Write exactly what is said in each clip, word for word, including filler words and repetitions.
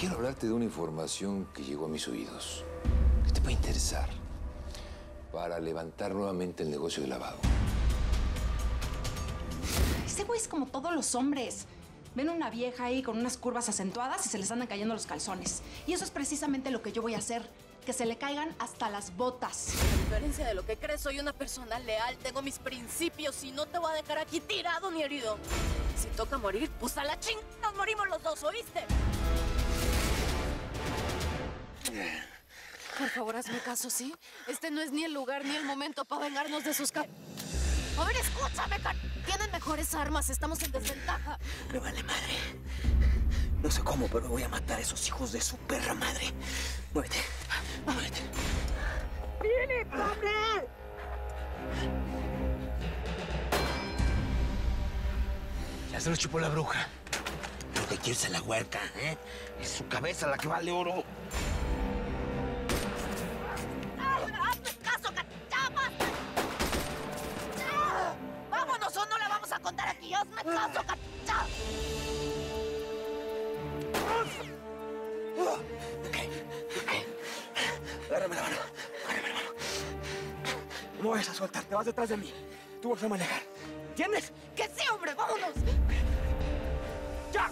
quiero hablarte de una información que llegó a mis oídos, que te puede interesar para levantar nuevamente el negocio de lavado. Ese güey es como todos los hombres. Ven una vieja ahí con unas curvas acentuadas y se les andan cayendo los calzones. Y eso es precisamente lo que yo voy a hacer, que se le caigan hasta las botas. A diferencia de lo que crees, soy una persona leal, tengo mis principios y no te voy a dejar aquí tirado ni herido. Si toca morir, pues a la ching nos morimos los dos, ¿oíste? Por favor, hazme caso, ¿sí? Este no es ni el lugar ni el momento para vengarnos de sus ca... A ver, escúchame, car... Tienen mejores armas, estamos en desventaja. Me vale madre. No sé cómo, pero voy a matar a esos hijos de su perra madre. Muévete, muévete. ¡Philip, hombre! Ya se lo chupó la bruja. Lo que quieres es la huerca, ¿eh? Es su cabeza la que vale oro. ¡Hazme caso, cachapas! ¡Vámonos o no la vamos a contar aquí! ¡Hazme caso, cacha! Ok, ok. Agárrame la mano, agárrame la mano. No me vayas a soltar, te vas detrás de mí. Tú vas a manejar. ¿Entiendes? ¡Que sí, hombre! ¡Vámonos! ¡Ya!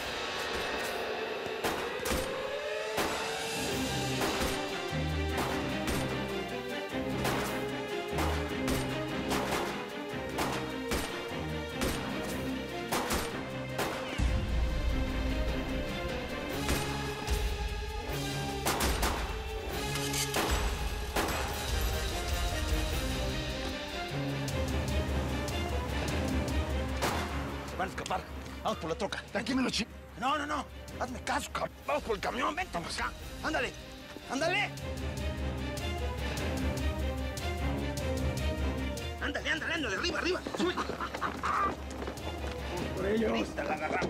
Van a escapar. Vamos por la troca. Tranquilo, chi. No, no, no. Hazme caso, cabrón. Vamos por el camión. Vente por acá. Ándale. Ándale. Ándale, ándale, ándale. Arriba, arriba. Sube. Por ellos. Ahorita la agarramos.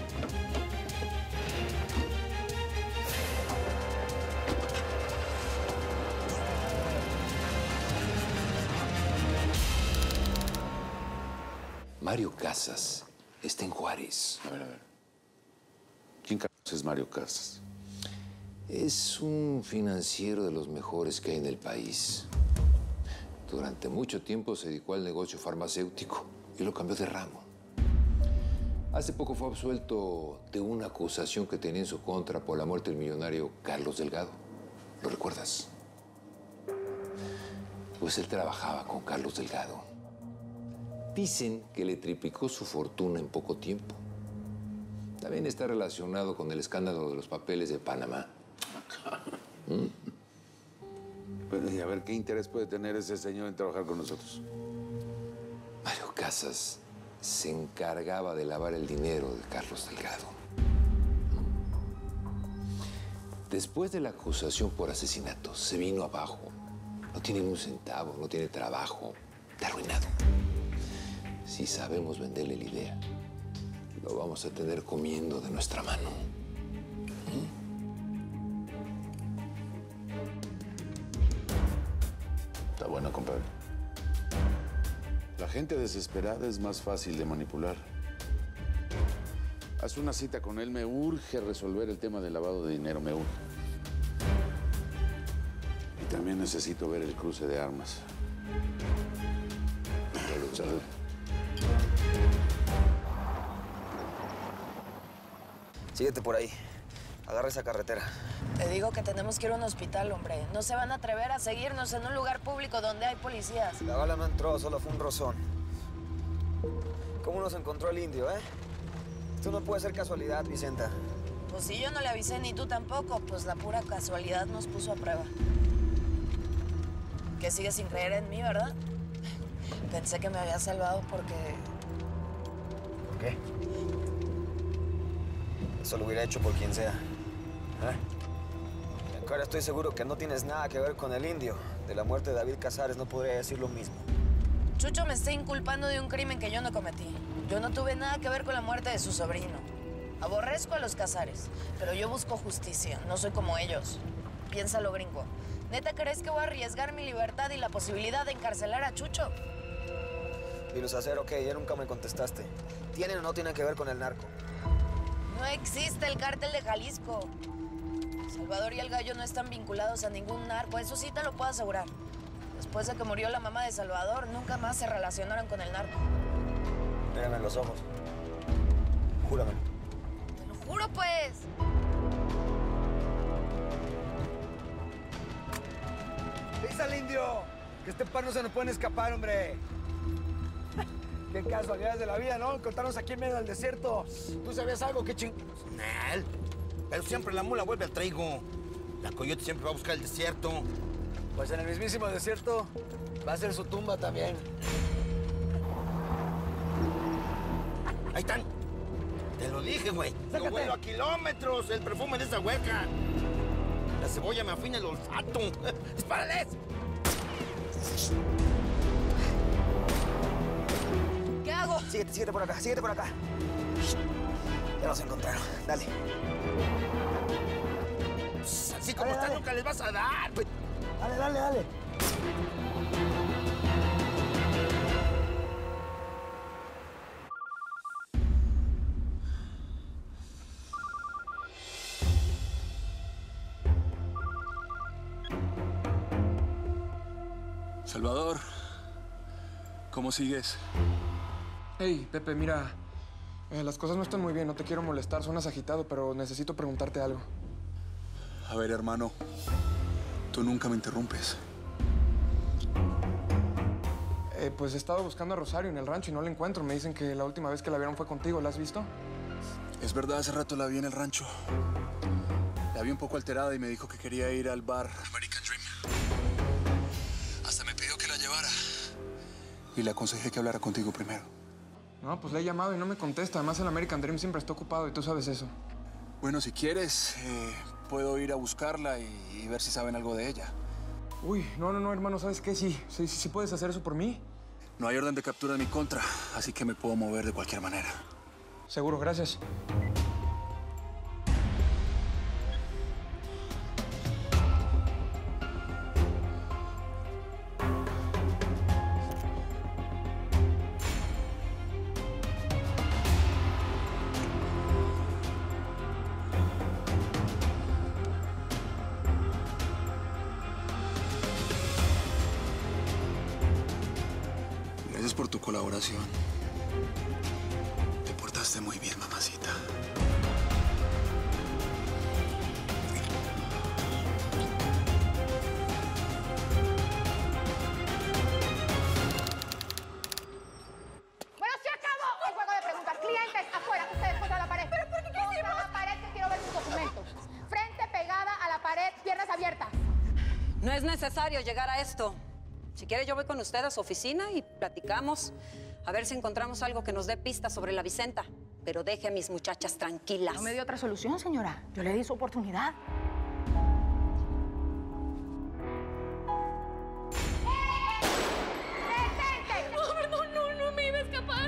Mario Casas está en Juárez. A ver, a ver. ¿Quién c*** es Mario Casas? Es un financiero de los mejores que hay en el país. Durante mucho tiempo se dedicó al negocio farmacéutico y lo cambió de ramo. Hace poco fue absuelto de una acusación que tenía en su contra por la muerte del millonario Carlos Delgado. ¿Lo recuerdas? Pues él trabajaba con Carlos Delgado. Dicen que le triplicó su fortuna en poco tiempo. También está relacionado con el escándalo de los papeles de Panamá. ¿Mm? Pero, y a ver, ¿qué interés puede tener ese señor en trabajar con nosotros? Mario Casas se encargaba de lavar el dinero de Carlos Delgado. Después de la acusación por asesinato, se vino abajo. No tiene ni un centavo, no tiene trabajo. Está arruinado. Si sabemos venderle la idea, lo vamos a tener comiendo de nuestra mano. ¿Mm? Está bueno, compadre. La gente desesperada es más fácil de manipular. Haz una cita con él. Me urge resolver el tema del lavado de dinero. Me urge. Y también necesito ver el cruce de armas. Salud, salud. Síguete por ahí. Agarra esa carretera. Te digo que tenemos que ir a un hospital, hombre. No se van a atrever a seguirnos en un lugar público donde hay policías. La bala no entró, solo fue un rozón. ¿Cómo nos encontró el indio, eh? Esto no puede ser casualidad, Vicenta. Pues si yo no le avisé ni tú tampoco, pues la pura casualidad nos puso a prueba. Que sigues sin creer en mí, ¿verdad? Pensé que me había salvado porque... ¿Por qué? Eso lo hubiera hecho por quien sea. ¿Eh? Ahora estoy seguro que no tienes nada que ver con el indio. De la muerte de David Casares no podría decir lo mismo. Chucho me está inculpando de un crimen que yo no cometí. Yo no tuve nada que ver con la muerte de su sobrino. Aborrezco a los Casares, pero yo busco justicia. No soy como ellos. Piénsalo, gringo. ¿Neta crees que voy a arriesgar mi libertad y la posibilidad de encarcelar a Chucho? Y los hacer, ok, ya nunca me contestaste. ¿Tienen o no tienen que ver con el narco? No existe el cártel de Jalisco. Salvador y el Gallo no están vinculados a ningún narco, eso sí te lo puedo asegurar. Después de que murió la mamá de Salvador, nunca más se relacionaron con el narco. Mírame en los ojos. Júrame. Te lo juro, pues. ¡Dice al indio! Que este par no se nos pueden escapar, hombre. Qué casualidades de la vida, ¿no? Encontrarnos aquí en medio del desierto. ¿Tú sabías algo? ¿Qué ching...? Nel, pero siempre la mula vuelve al trigo. La coyote siempre va a buscar el desierto. Pues en el mismísimo desierto va a ser su tumba también. Ahí están. Te lo dije, güey. Lo huelo a kilómetros, el perfume de esa hueca. La cebolla me afina el olfato. ¡Dispárales! ¿Qué hago? Síguete, síguete por acá, síguete por acá. Ya los encontraron. Dale. Así como estás, nunca les vas a dar. Dale, dale, dale. Salvador, ¿cómo sigues? Hey, Pepe, mira, eh, las cosas no están muy bien, no te quiero molestar, suenas agitado, pero necesito preguntarte algo. A ver, hermano, tú nunca me interrumpes. Eh, pues he estado buscando a Rosario en el rancho y no la encuentro. Me dicen que la última vez que la vieron fue contigo, ¿la has visto? Es verdad, hace rato la vi en el rancho. La vi un poco alterada y me dijo que quería ir al bar American Dream. Hasta me pidió que la llevara. Y le aconsejé que hablara contigo primero. No, pues le he llamado y no me contesta. Además, el American Dream siempre está ocupado y tú sabes eso. Bueno, si quieres, eh, puedo ir a buscarla y, y ver si saben algo de ella. Uy, no, no, no, hermano, ¿sabes qué? Sí, sí, sí, sí puedes hacer eso por mí. No hay orden de captura en mi contra, así que me puedo mover de cualquier manera. Seguro, gracias. Gracias por tu colaboración. Te portaste muy bien, mamacita. Bueno, se acabó el juego de preguntas. Clientes, afuera, ustedes contra la pared. ¿Pero por qué qué hicimos? Contra la pared, que quiero ver sus documentos. Frente pegada a la pared, piernas abiertas. No es necesario llegar a esto. Si quiere, yo voy con usted a su oficina y platicamos. A ver si encontramos algo que nos dé pistas sobre la Vicenta. Pero deje a mis muchachas tranquilas. No me dio otra solución, señora. Yo le di su oportunidad. ¡Detente! No, perdón, no, no me iba a escapar.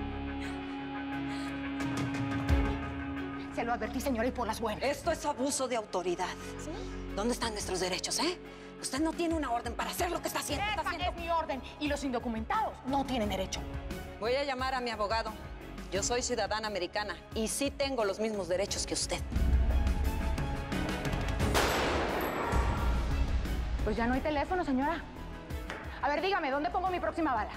Se lo advertí, señora, y por las buenas. Esto es abuso de autoridad. ¿Sí? ¿Dónde están nuestros derechos, eh? Usted no tiene una orden para hacer lo que está haciendo. Esa está haciendo. es mi orden. Y los indocumentados no tienen derecho. Voy a llamar a mi abogado. Yo soy ciudadana americana y sí tengo los mismos derechos que usted. Pues ya no hay teléfono, señora. A ver, dígame, ¿dónde pongo mi próxima bala?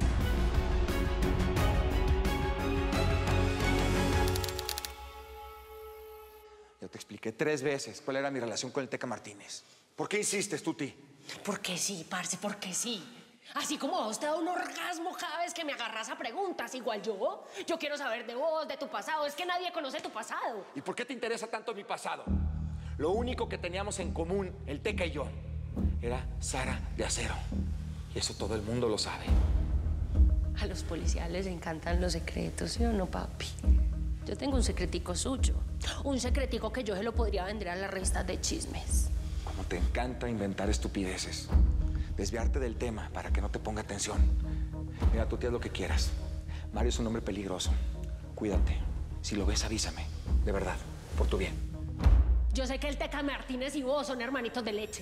Yo te expliqué tres veces cuál era mi relación con el Teca Martínez. ¿Por qué insistes, Tuti? Porque sí, parce, porque sí. Así como a vos te da un orgasmo cada vez que me agarras a preguntas, igual yo. Yo quiero saber de vos, de tu pasado. Es que nadie conoce tu pasado. ¿Y por qué te interesa tanto mi pasado? Lo único que teníamos en común, el Teca y yo, era Sara de Acero. Y eso todo el mundo lo sabe. A los policías les encantan los secretos, ¿sí o no, papi? Yo tengo un secretico suyo. Un secretico que yo se lo podría vender a las revistas de chismes. Como te encanta inventar estupideces. Desviarte del tema para que no te ponga atención. Mira, tú te haz lo que quieras. Mario es un hombre peligroso. Cuídate. Si lo ves, avísame. De verdad, por tu bien. Yo sé que el Teca Martínez y vos son hermanitos de leche.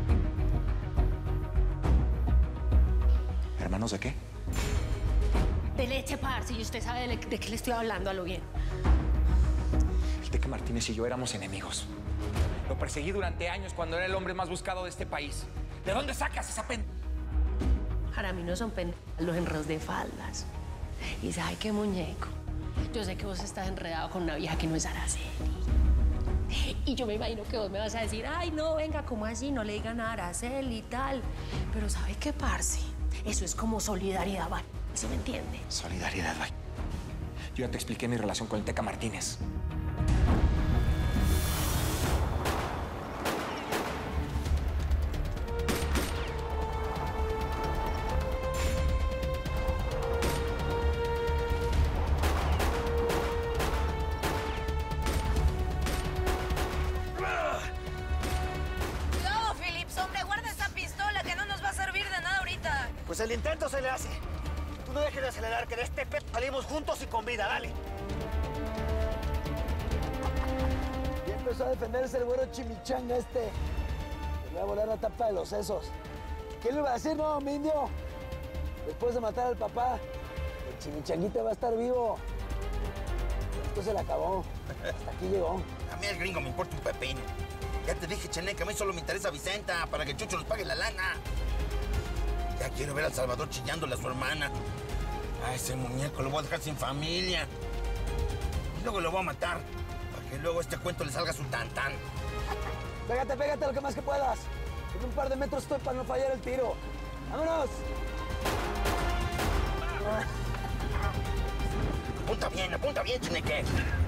¿Hermanos de qué? De leche, parce, y usted sabe de, de qué le estoy hablando a lo bien. El Teca Martínez y yo éramos enemigos. Lo perseguí durante años cuando era el hombre más buscado de este país. ¿De dónde sacas esa pen...? Para mí no son pen... los enredos de faldas. Y ¿sabe qué, muñeco? Yo sé que vos estás enredado con una vieja que no es Araceli. Y yo me imagino que vos me vas a decir, ay, no, venga, ¿cómo así? No le digan a Araceli y tal. Pero ¿sabe qué, parce? Eso es como solidaridad, ¿vale? ¿Sí me entiende? Solidaridad, vaya. Yo ya te expliqué mi relación con el Teca Martínez. Cuidado, Phillips, hombre, guarda esa pistola que no nos va a servir de nada ahorita. Pues el intento se le hace. Tú no dejes de acelerar, que de este pet salimos juntos y con vida, dale. Ya empezó a defenderse el güero chimichanga este. Le voy a volar la tapa de los sesos. ¿Qué le iba a decir, no, mi indio? Después de matar al papá, el chimichanguita va a estar vivo. Esto se le acabó. Hasta aquí llegó. A mí el gringo me importa un pepino. Ya te dije, Chené, que a mí solo me interesa Vicenta para que Chucho nos pague la lana. Ya quiero ver al Salvador chillándole a su hermana. A ese muñeco lo voy a dejar sin familia. Y luego lo voy a matar, para que luego este cuento le salga su tantán. Pégate, pégate lo que más que puedas. En un par de metros estoy para no fallar el tiro. ¡Vámonos! Apunta bien, apunta bien, Cheneque.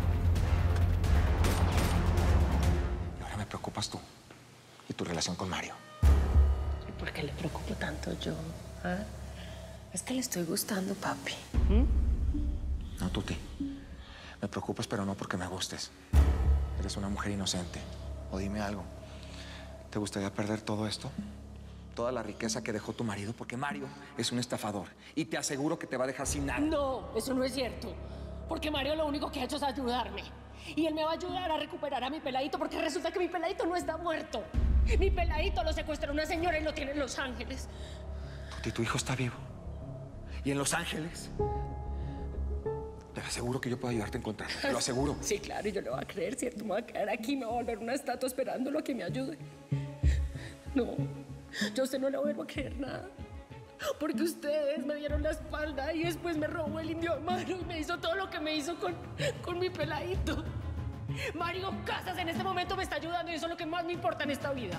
Y ahora me preocupas tú y tu relación con Mario. ¿Y por qué le preocupo tanto yo? ¿Ah? Es que le estoy gustando, papi. No, Tuti. Me preocupas, pero no porque me gustes. Eres una mujer inocente. O dime algo. ¿Te gustaría perder todo esto? Toda la riqueza que dejó tu marido, porque Mario es un estafador. Y te aseguro que te va a dejar sin nada. No, eso no es cierto. Porque Mario lo único que ha hecho es ayudarme. Y él me va a ayudar a recuperar a mi peladito, porque resulta que mi peladito no está muerto. Mi peladito lo secuestró una señora y lo tiene en Los Ángeles. Tuti, tu hijo está vivo. Y en Los Ángeles. Te aseguro que yo puedo ayudarte a encontrarlo. Te lo aseguro. Sí, claro, y yo le voy a creer, ¿cierto? Me voy a quedar aquí, me voy a volver una estatua esperándolo a que me ayude. No, yo a usted no le vuelvo a creer nada. Porque ustedes me dieron la espalda y después me robó el indio Mario y me hizo todo lo que me hizo con, con mi peladito. Mario Casas en este momento me está ayudando y eso es lo que más me importa en esta vida.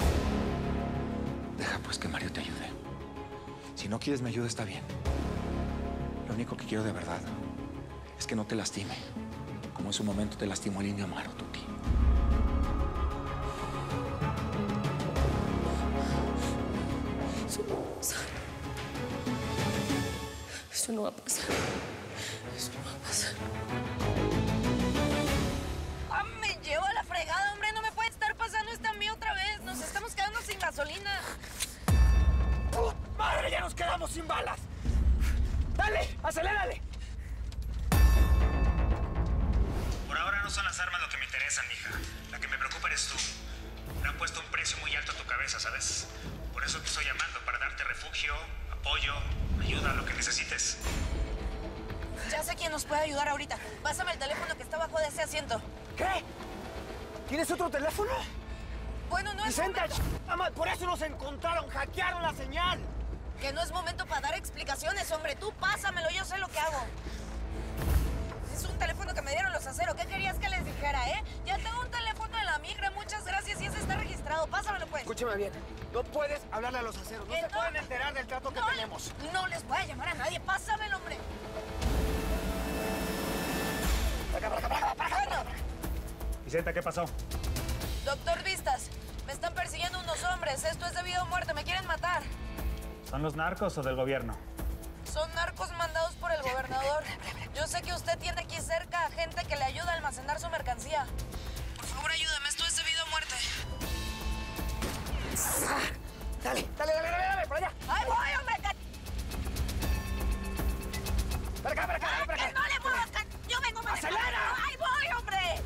Deja pues que Mario te ayude. Si no quieres me ayuda, está bien. Lo único que quiero de verdad es que no te lastime, como en su momento te lastimó el indio Amaro, Tuti. Eso no va a pasar. Eso no va a pasar. Eso no va a pasar. ¡Ah, me llevo a la fregada, hombre! No me puede estar pasando esto a mí otra vez. Nos estamos quedando sin gasolina. ¡Oh, madre! ¡Ya nos quedamos sin balas! ¡Dale! ¡Acelérale! Por ahora no son las armas lo que me interesan, mija. La que me preocupa eres tú. Le han puesto un precio muy alto a tu cabeza, ¿sabes? Por eso te estoy llamando, para darte refugio, apoyo, ayuda, lo que necesites. Ya sé quién nos puede ayudar ahorita. Pásame el teléfono que está abajo de ese asiento. ¿Qué? ¿Tienes otro teléfono? Bueno, no es Vicenta, momento... por eso nos encontraron, hackearon la señal. Que no es momento para dar explicaciones, hombre. Tú pásamelo, yo sé lo que hago. Es un teléfono que me dieron los aceros. ¿Qué querías que les dijera, eh? Ya tengo un teléfono de la migra, muchas gracias, y ese está registrado. Pásamelo, pues. Escúchame bien, no puedes hablarle a los aceros. No ¿Que se no? pueden enterar del trato que No, tenemos. No les voy a llamar a nadie. Pásamelo, hombre. Para acá, para acá, para acá, para acá. Vicenta, ¿qué pasó? Doctor Vistas, me están persiguiendo unos hombres. Esto es de vida o muerte. Me quieren matar. ¿Son los narcos o del gobierno? Son narcos mandados por el gobernador. Yo sé que usted tiene aquí cerca a gente que le ayuda a almacenar su mercancía. Por favor, ayúdame. Esto es de vida o muerte. Dale, dale, dale, dale, dale, por allá. ¡Ay, voy, hombre! Para acá, para acá, Ay, para acá. que no le muevas! ¡Yo vengo manejando! ¡Acelera! ¡Ay, voy, hombre!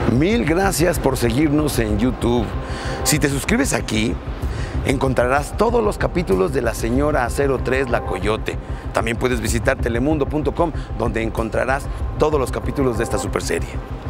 Mil gracias por seguirnos en YouTube. Si te suscribes aquí, encontrarás todos los capítulos de La Señora cero tres La Coyote. También puedes visitar telemundo punto com, donde encontrarás todos los capítulos de esta super serie.